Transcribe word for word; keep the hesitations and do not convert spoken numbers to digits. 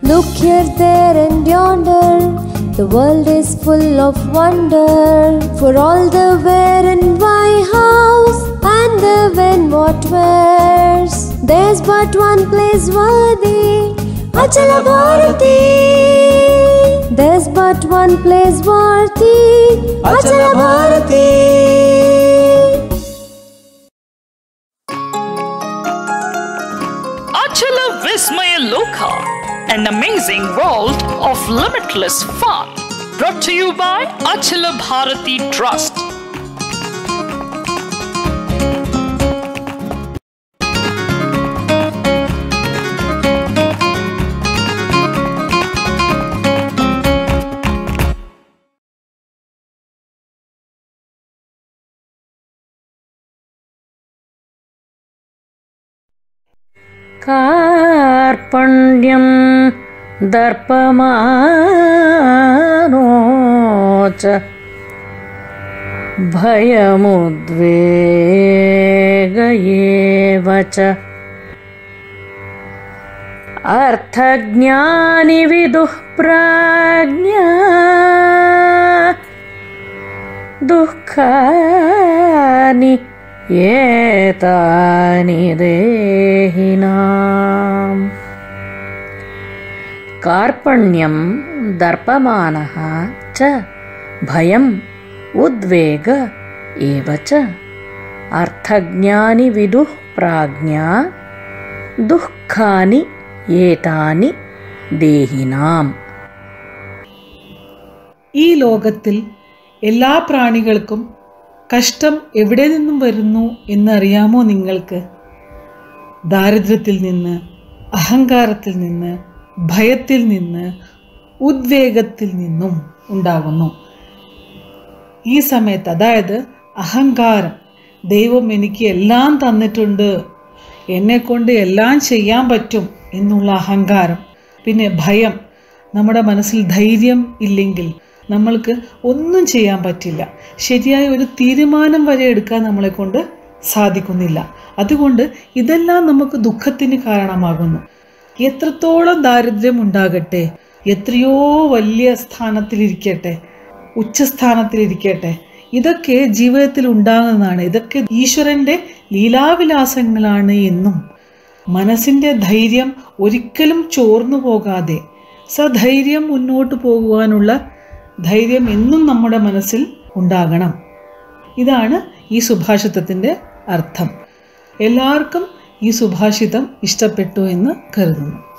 Look here, there and yonder, the world is full of wonder. For all the where and why, hows and the when, what, wheres, there's but one place worthy, Achala Bharati. There's but one place worthy, Achala Bharati. Achala Vismaya Loka, an amazing world of limitless fun. Brought to you by Achala Bharati Trust. कार्पण्यं दर्पमानो च भयमुद्वेग एव च अर्थज्ञानि विदुः प्राज्ञा दुःखानि एतानि देहिनाम्। कार्पण्यं दर्पमानः च भयम् उद्वेग एव च अर्थज्ञानि विदुः प्राज्ञा दुःखानि एतानि देहिनाम्। ഈ ലോകത്തിൽ എല്ലാ പ്രാണികൾക്കും കഷ്ടം എവിടെ നിന്നും വരുന്നു എന്നറിയാമോ നിങ്ങൾക്ക്? ദാരിദ്ര്യത്തിൽ നിന്ന്, അഹങ്കാരത്തിൽ നിന്ന്, ഭയത്തിൽ നിന്ന്, ഉദ്വേഗത്തിൽ നിന്നും ഉണ്ടാകുന്നു. ഈ സമയത്ത്, അതായത് അഹങ്കാരം, ദൈവം എനിക്ക് എല്ലാം തന്നിട്ടുണ്ട്, എന്നെക്കൊണ്ട് എല്ലാം ചെയ്യാൻ പറ്റും എന്നുള്ള അഹങ്കാരം, പിന്നെ ഭയം, നമ്മുടെ മനസ്സിൽ ധൈര്യം ഇല്ലെങ്കിൽ നമ്മൾക്ക് ഒന്നും ചെയ്യാൻ പറ്റില്ല, ശരിയായ ഒരു തീരുമാനം വരെ എടുക്കാൻ നമ്മളെ കൊണ്ട് സാധിക്കുന്നില്ല. അതുകൊണ്ട് ഇതെല്ലാം നമുക്ക് ദുഃഖത്തിന് കാരണമാകുന്നു. എത്രത്തോളം ദാരിദ്ര്യം ഉണ്ടാകട്ടെ, എത്രയോ വലിയ സ്ഥാനത്തിലിരിക്കട്ടെ, ഉച്ചസ്ഥാനത്തിലിരിക്കട്ടെ, ഇതൊക്കെ ജീവിതത്തിൽ ഉണ്ടാകുന്നതാണ്. ഇതൊക്കെ ഈശ്വരൻ്റെ ലീലാവിലാസങ്ങളാണ് എന്നും മനസ്സിൻ്റെ ധൈര്യം ഒരിക്കലും ചോർന്നു പോകാതെ സധൈര്യം മുന്നോട്ട് പോകുവാനുള്ള ധൈര്യം എന്നും നമ്മുടെ മനസ്സിൽ ഉണ്ടാകണം. ഇതാണ് ഈ സുഭാഷിതത്തിൻ്റെ അർത്ഥം. എല്ലാവർക്കും ഈ സുഭാഷിതം ഇഷ്ടപ്പെട്ടു എന്ന് കരുതുന്നു.